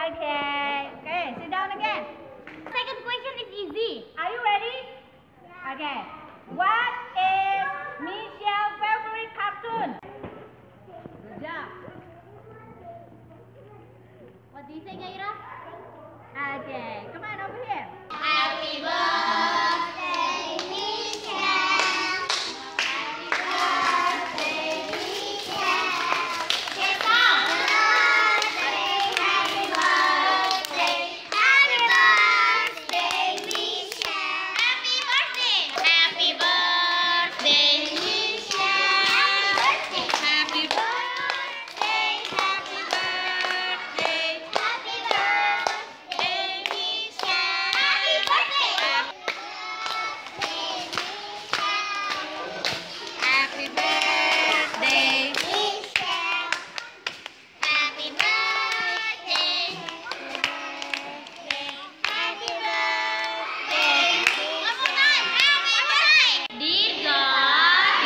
Okay. Okay, sit down again. Second question is easy. Are you ready? Okay. What is Michelle's favorite cartoon? Good job. What do you say, Gaira? Okay, come on over here. Happy birthday, Michelle. Happy birthday, Michelle. Okay, song. Happy birthday, happy birthday, Michelle. Happy birthday. Happy birthday, Michelle. Happy birthday, happy birthday. Happy birthday, Michelle. Happy birthday. Happy birthday, Michelle. Happy birthday. Happy birthday. One more time. Happy birthday. Dear God,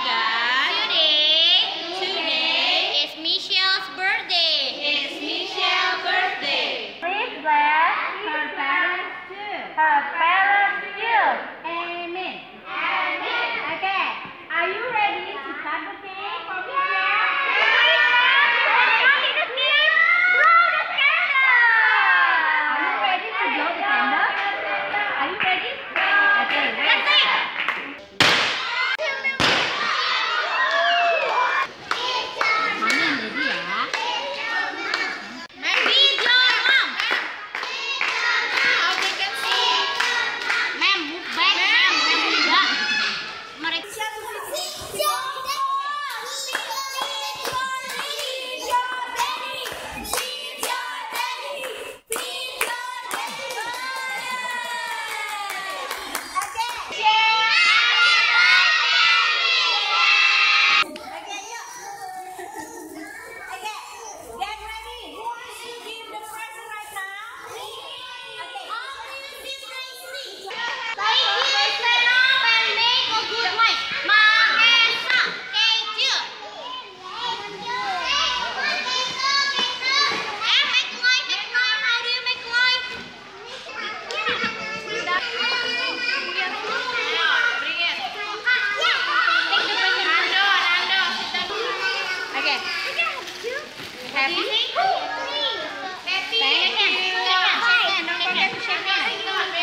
today is Michelle's birthday. It's Michelle's birthday. Please bless her parents too. Her parents too. Amen. Amen. Okay. Are you ready to cut the cake for Michelle? Cutting the cake. Blow the candle. Are you ready to blow the candle? Are you ready? Okay. Let's sing. Mami yang ready ya. Ready, John, Mom. Ma'am, move back, ma'am. Enggak. Mereka. Happy. Happy. Thank you. Don't forget to shake hands.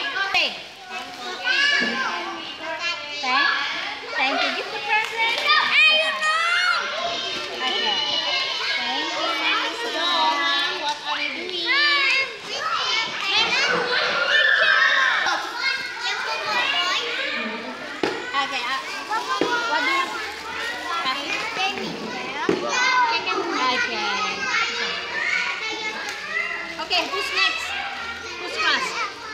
Thank you. Give the present. Okay. Thank you. What are you doing? Okay. What do you? Okay, who's next? Who's first?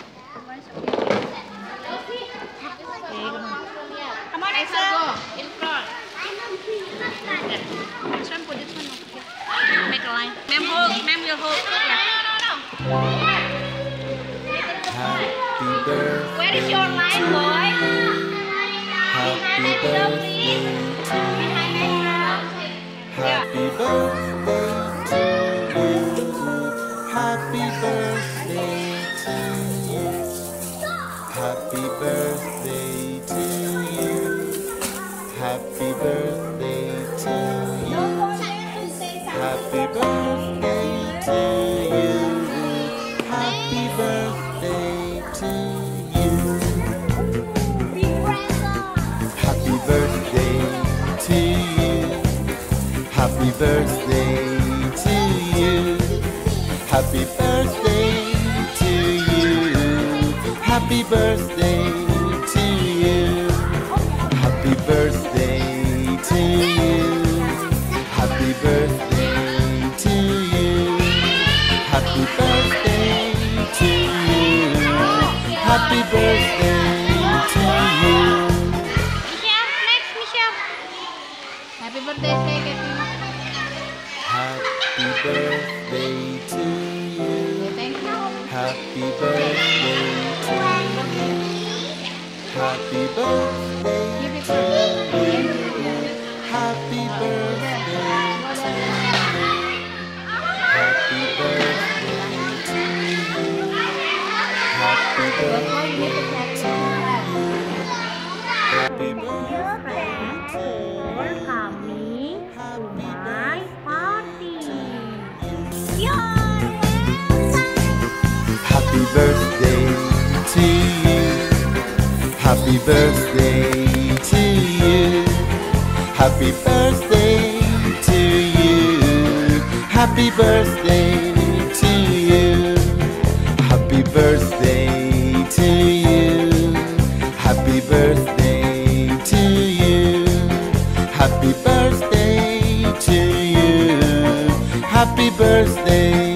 Come on, Axel. Go in front. This one, put this one over here. Make a line. Ma'am will hold. Happy birthday. Where is your line, boy? Happy birthday to you. Happy birthday to you. Happy birthday to you. Happy birthday to you. Happy birthday to you. Happy birthday to you. Happy birthday to you. Happy birthday to you. Happy birthday to you. Happy birthday to you. Happy birthday to you. Happy birthday to you. Happy birthday to you. Happy birthday to you. Happy birthday to you. Michelle, next, Michelle. Happy birthday, say Happy birthday to you. thank you. Happy birthday to you. Happy birthday Give it to to you. Happy birthday to you. Happy birthday Happy birthday to you. Happy birthday to for you. coming to my party. Happy birthday to you. Happy birthday to you. Happy birthday to you. Happy birthday to you. Happy birthday to you. Happy birthday to you. Happy birthday to you. Happy birthday